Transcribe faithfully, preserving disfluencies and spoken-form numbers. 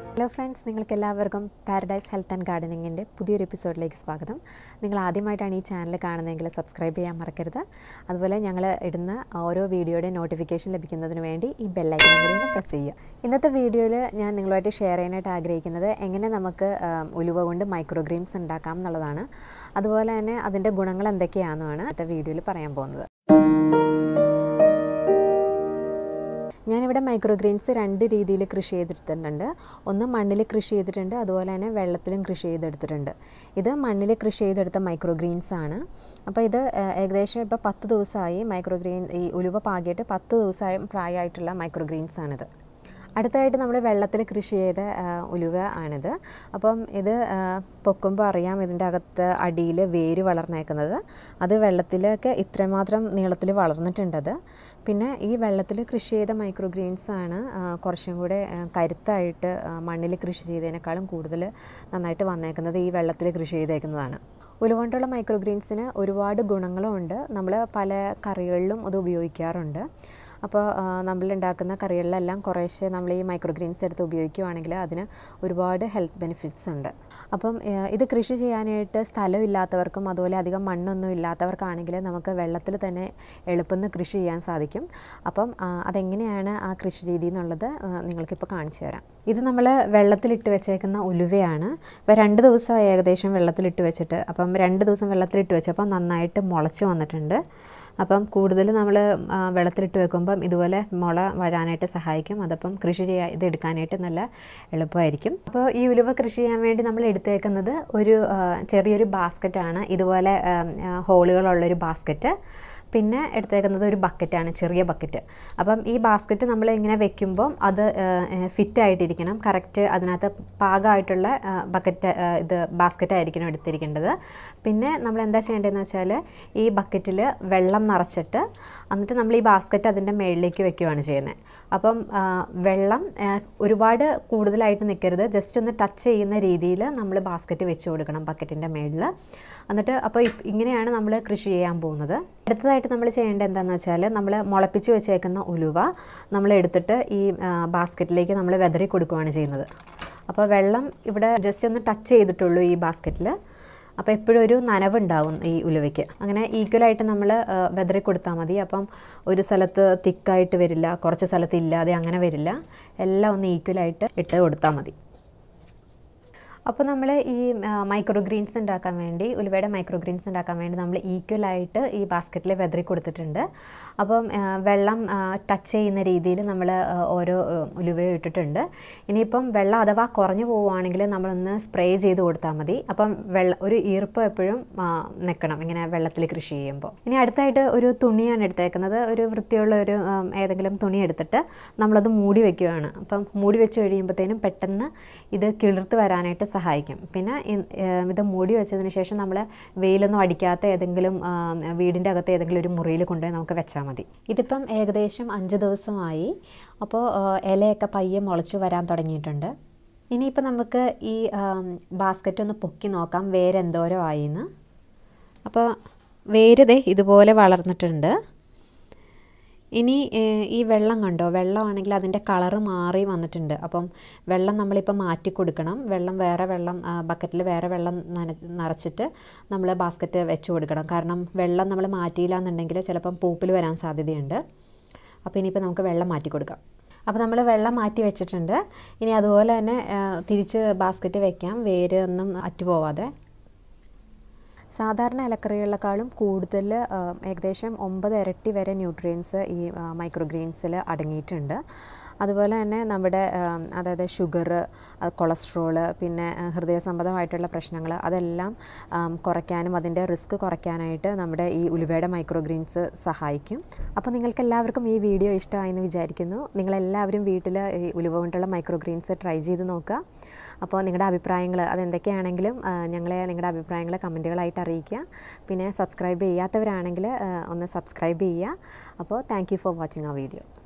Hello friends, നിങ്ങൾക്ക് എല്ലാവർക്കും paradise health and ഗാർഡനിങ്ങിൻ്റെ പുതിയൊരു എപ്പിസോഡിലേക്ക് സ്വാഗതം. നിങ്ങൾ ആദ്യമായിട്ടാണ് ഈ ചാനൽ കാണുന്നതെങ്കിൽ സബ്സ്ക്രൈബ് ചെയ്യാൻ മറക്കരുത്. അതുപോലെ ഞങ്ങൾ ഇടുന്ന ഓരോ വീഡിയോയുടെ നോട്ടിഫിക്കേഷൻ ലഭിക്കുന്നതിന് വേണ്ടി ഈ ബെൽ ഐക്കൺ കൂടി ഒന്ന് പ്രസ് ചെയ്യുക. ഇന്നത്തെ വീഡിയോയിൽ ഞാൻ നിങ്ങളുമായിട്ട് ഷെയർ ചെയ്യാനായിട്ട് ആഗ്രഹിക്കുന്നത് എങ്ങനെ നമുക്ക് ഉലുവ കൊണ്ട് മൈക്രോഗ്രീൻസ് ഉണ്ടാക്കാം എന്നുള്ളതാണ്. അതുപോലെ തന്നെ അതിൻ്റെ ഗുണങ്ങൾ എന്തൊക്കെയാണെന്നാണ് ഇന്നത്തെ വീഡിയോയിൽ പറയാൻ പോകുന്നത്. ഞാനിവിടെ മൈക്രോഗ്രീൻസ് രണ്ട് രീതിയിൽ കൃഷി ചെയ്തെടുത്തിട്ടുണ്ട്. ഒന്ന് മണ്ണിൽ കൃഷി ചെയ്തിട്ടുണ്ട്, അതുപോലെ തന്നെ വെള്ളത്തിലും കൃഷി ചെയ്തെടുത്തിട്ടുണ്ട്. ഇത് മണ്ണിൽ കൃഷി ചെയ്തെടുത്ത മൈക്രോഗ്രീൻസ് ആണ്. അപ്പോൾ ഇത് ഏകദേശം ഇപ്പോൾ പത്ത് ദിവസമായി മൈക്രോഗ്രീൻ ഈ ഉലുവ പാകിയിട്ട് പത്ത് ദിവസമായി പ്രായമായിട്ടുള്ള മൈക്രോഗ്രീൻസ് ആണിത്. അടുത്തായിട്ട് നമ്മൾ വെള്ളത്തിൽ കൃഷി ചെയ്ത ഉലുവ ആണിത്. അപ്പം ഇത് പൊക്കുമ്പോൾ അറിയാം ഇതിൻ്റെ അകത്ത് അടിയിൽ വേര് വളർന്നേക്കുന്നത്. അത് വെള്ളത്തിലൊക്കെ ഇത്രമാത്രം നീളത്തിൽ വളർന്നിട്ടുണ്ടത്. പിന്നെ ഈ വെള്ളത്തിൽ കൃഷി ചെയ്ത മൈക്രോഗ്രീൻസ് ആണ് കുറച്ചും കൂടെ കരുത്തായിട്ട് മണ്ണിൽ കൃഷി ചെയ്തതിനേക്കാളും കൂടുതൽ നന്നായിട്ട് വന്നേക്കുന്നത് ഈ വെള്ളത്തിൽ കൃഷി ചെയ്തേക്കുന്നതാണ്. ഉലുവ കൊണ്ടുള്ള മൈക്രോഗ്രീൻസിന് ഒരുപാട് ഗുണങ്ങളും ഉണ്ട്. നമ്മൾ പല കറികളിലും അത് ഉപയോഗിക്കാറുണ്ട്. അപ്പോൾ നമ്മളുണ്ടാക്കുന്ന കറികളിലെല്ലാം കുറേശ്ശെ നമ്മൾ ഈ മൈക്രോഗ്രീൻസ് എടുത്ത് ഉപയോഗിക്കുകയാണെങ്കിൽ അതിന് ഒരുപാട് ഹെൽത്ത് ബെനിഫിറ്റ്സ് ഉണ്ട്. അപ്പം ഇത് കൃഷി ചെയ്യാനായിട്ട് സ്ഥലമില്ലാത്തവർക്കും അതുപോലെ അധികം മണ്ണൊന്നും ഇല്ലാത്തവർക്കാണെങ്കിൽ നമുക്ക് വെള്ളത്തിൽ തന്നെ എളുപ്പം കൃഷി ചെയ്യാൻ സാധിക്കും. അപ്പം അതെങ്ങനെയാണ് ആ കൃഷി രീതി എന്നുള്ളത് നിങ്ങൾക്കിപ്പോൾ കാണിച്ചു തരാം. ഇത് നമ്മൾ വെള്ളത്തിലിട്ട് വെച്ചേക്കുന്ന ഉലുവയാണ്. ഇപ്പോൾ രണ്ട് ദിവസം ഏകദേശം വെള്ളത്തിലിട്ട് വെച്ചിട്ട് അപ്പം രണ്ട് ദിവസം വെള്ളത്തിലിട്ട് വെച്ചപ്പോൾ നന്നായിട്ട് മുളച്ച് വന്നിട്ടുണ്ട്. അപ്പം കൂടുതൽ നമ്മൾ വെള്ളത്തിലിട്ട് വെക്കുമ്പം ഇതുപോലെ മുള വരാനായിട്ട് സഹായിക്കും. അതപ്പം കൃഷി ചെയ്യാൻ ഇത് എടുക്കാനായിട്ട് നല്ല എളുപ്പമായിരിക്കും. അപ്പോൾ ഈ ഉലുവ കൃഷി ചെയ്യാൻ വേണ്ടി നമ്മൾ എടുത്തേക്കുന്നത് ഒരു ചെറിയൊരു ബാസ്ക്കറ്റാണ്, ഇതുപോലെ ഹോളുകളുള്ളൊരു ബാസ്ക്കറ്റ്. പിന്നെ എടുത്തേക്കുന്നത് ഒരു ബക്കറ്റാണ്, ചെറിയ ബക്കറ്റ്. അപ്പം ഈ ബാസ്ക്കറ്റ് നമ്മൾ ഇങ്ങനെ വെക്കുമ്പം അത് ഫിറ്റായിട്ടിരിക്കണം, കറക്റ്റ് അതിനകത്ത് പാകമായിട്ടുള്ള ബക്കറ്റ് ഇത് ബാസ്ക്കറ്റായിരിക്കണം എടുത്തിരിക്കേണ്ടത്. പിന്നെ നമ്മൾ എന്താ ചെയ്യേണ്ടതെന്ന് വെച്ചാൽ ഈ ബക്കറ്റിൽ വെള്ളം നിറച്ചിട്ട് എന്നിട്ട് നമ്മൾ ഈ ബാസ്ക്കറ്റ് അതിൻ്റെ മുകളിലേക്ക് വെക്കുകയാണ് ചെയ്യുന്നത്. അപ്പം വെള്ളം ഒരുപാട് കൂടുതലായിട്ട് നിൽക്കരുത്, ജസ്റ്റ് ഒന്ന് ടച്ച് ചെയ്യുന്ന രീതിയിൽ നമ്മൾ ബാസ്ക്കറ്റ് വെച്ച് കൊടുക്കണം ബക്കറ്റിൻ്റെ മുകളിൽ. എന്നിട്ട് അപ്പോൾ ഇങ്ങനെയാണ് നമ്മൾ കൃഷി ചെയ്യാൻ പോകുന്നത്. അടുത്തതായിട്ട് നമ്മൾ ചെയ്യേണ്ടത് എന്താണെന്ന് വെച്ചാൽ നമ്മൾ മുളപ്പിച്ച് വെച്ചേക്കുന്ന ഉലുവ നമ്മൾ എടുത്തിട്ട് ഈ ബാസ്ക്കറ്റിലേക്ക് നമ്മൾ വെതറി കൊടുക്കുകയാണ് ചെയ്യുന്നത്. അപ്പോൾ വെള്ളം ഇവിടെ ജസ്റ്റ് ഒന്ന് ടച്ച് ചെയ്തിട്ടുള്ളൂ ഈ ബാസ്ക്കറ്റിൽ. അപ്പോൾ എപ്പോഴും ഒരു നനവുണ്ടാവും ഈ ഉലുവയ്ക്ക്. അങ്ങനെ ഈക്വലായിട്ട് നമ്മൾ വെതറി കൊടുത്താൽ മതി. അപ്പം ഒരു സ്ഥലത്ത് തിക്കായിട്ട് വരില്ല, കുറച്ച് സ്ഥലത്ത് ഇല്ലാതെ അങ്ങനെ വരില്ല. എല്ലാം ഒന്ന് ഈക്വലായിട്ട് ഇട്ട് കൊടുത്താൽ മതി. അപ്പോൾ നമ്മൾ ഈ മൈക്രോഗ്രീൻസ് ഉണ്ടാക്കാൻ വേണ്ടി ഉലുവയുടെ മൈക്രോഗ്രീൻസ് ഉണ്ടാക്കാൻ വേണ്ടി നമ്മൾ ഈക്വലായിട്ട് ഈ ബാസ്ക്കറ്റിൽ വെതറി കൊടുത്തിട്ടുണ്ട്. അപ്പം വെള്ളം ടച്ച് ചെയ്യുന്ന രീതിയിൽ നമ്മൾ ഓരോ ഉലുവയും ഇട്ടിട്ടുണ്ട്. ഇനിയിപ്പം വെള്ളം അഥവാ കുറഞ്ഞു പോവുകയാണെങ്കിൽ നമ്മളൊന്ന് സ്പ്രേ ചെയ്ത് കൊടുത്താൽ മതി. അപ്പം വെള്ളം ഒരു ഈർപ്പം എപ്പോഴും നിൽക്കണം ഇങ്ങനെ വെള്ളത്തിൽ കൃഷി ചെയ്യുമ്പോൾ. ഇനി അടുത്തായിട്ട് ഒരു തുണിയാണ് എടുത്തേക്കുന്നത്. ഒരു വൃത്തിയുള്ള ഒരു ഏതെങ്കിലും തുണി എടുത്തിട്ട് നമ്മളത് മൂടി വയ്ക്കുകയാണ്. അപ്പം മൂടി വെച്ച് കഴിയുമ്പോഴത്തേനും പെട്ടെന്ന് ഇത് കിളിർത്ത് വരാനായിട്ട് സഹായിക്കും. പിന്നെ ഇത് മൂടി വെച്ചതിന് ശേഷം നമ്മൾ വെയിലൊന്നും അടിക്കാത്ത ഏതെങ്കിലും വീടിൻ്റെ അകത്ത് ഏതെങ്കിലും ഒരു മുറിയിൽ കൊണ്ടുപോയി നമുക്ക് വെച്ചാൽ മതി. ഇതിപ്പം ഏകദേശം അഞ്ച് ദിവസമായി. അപ്പോൾ ഇലയൊക്കെ പയ്യെ മുളച്ച് വരാൻ തുടങ്ങിയിട്ടുണ്ട്. ഇനിയിപ്പോൾ നമുക്ക് ഈ ബാസ്ക്കറ്റ് ഒന്ന് പൊക്കി നോക്കാം വേരെന്തോരം ആയിന്ന്. അപ്പോൾ വേര് ദേ ഇതുപോലെ വളർന്നിട്ടുണ്ട്. ഇനി ഈ വെള്ളം കണ്ടോ, വെള്ളമാണെങ്കിൽ അതിൻ്റെ കളറ് മാറി വന്നിട്ടുണ്ട്. അപ്പം വെള്ളം നമ്മളിപ്പോൾ മാറ്റി കൊടുക്കണം. വെള്ളം വേറെ വെള്ളം ബക്കറ്റിൽ വേറെ വെള്ളം നന നിറച്ചിട്ട് നമ്മൾ ബാസ്ക്കറ്റ് വെച്ച് കൊടുക്കണം. കാരണം വെള്ളം നമ്മൾ മാറ്റിയില്ല എന്നുണ്ടെങ്കിൽ ചിലപ്പം പൂപ്പിൽ വരാൻ സാധ്യതയുണ്ട്. അപ്പോൾ ഇനിയിപ്പോൾ നമുക്ക് വെള്ളം മാറ്റി കൊടുക്കാം. അപ്പോൾ നമ്മൾ വെള്ളം മാറ്റി വെച്ചിട്ടുണ്ട്. ഇനി അതുപോലെ തന്നെ തിരിച്ച് ബാസ്ക്കറ്റ് വെക്കാം, വേര് ഒന്നും അറ്റുപോവാതെ. സാധാരണ ഇലക്കറികളെക്കാളും കൂടുതൽ ഏകദേശം ഒമ്പത് ഇരട്ടി വരെ ന്യൂട്രിയൻസ് ഈ മൈക്രോഗ്രീൻസിൽ അടങ്ങിയിട്ടുണ്ട്. അതുപോലെ തന്നെ നമ്മുടെ അതായത് ഷുഗർ, കൊളസ്ട്രോള്, പിന്നെ ഹൃദയ സംബന്ധമായിട്ടുള്ള പ്രശ്നങ്ങൾ അതെല്ലാം കുറയ്ക്കാനും അതിൻ്റെ റിസ്ക് കുറയ്ക്കാനായിട്ട് നമ്മുടെ ഈ ഉലുവയുടെ മൈക്രോഗ്രീൻസ് സഹായിക്കും. അപ്പോൾ നിങ്ങൾക്ക് എല്ലാവർക്കും ഈ വീഡിയോ ഇഷ്ടമായെന്ന് വിചാരിക്കുന്നു. നിങ്ങളെല്ലാവരും വീട്ടിൽ ഈ ഉലുവ കൊണ്ടുള്ള മൈക്രോഗ്രീൻസ് ട്രൈ ചെയ്ത് നോക്കുക. അപ്പോൾ നിങ്ങളുടെ അഭിപ്രായങ്ങൾ അതെന്തൊക്കെയാണെങ്കിലും ഞങ്ങളെ നിങ്ങളുടെ അഭിപ്രായങ്ങൾ കമൻറ്റുകളായിട്ട് അറിയിക്കുക. പിന്നെ സബ്സ്ക്രൈബ് ചെയ്യാത്തവരാണെങ്കിൽ ഒന്ന് സബ്സ്ക്രൈബ് ചെയ്യുക. അപ്പോൾ താങ്ക് യു ഫോർ വാച്ചിങ് ആ വീഡിയോ.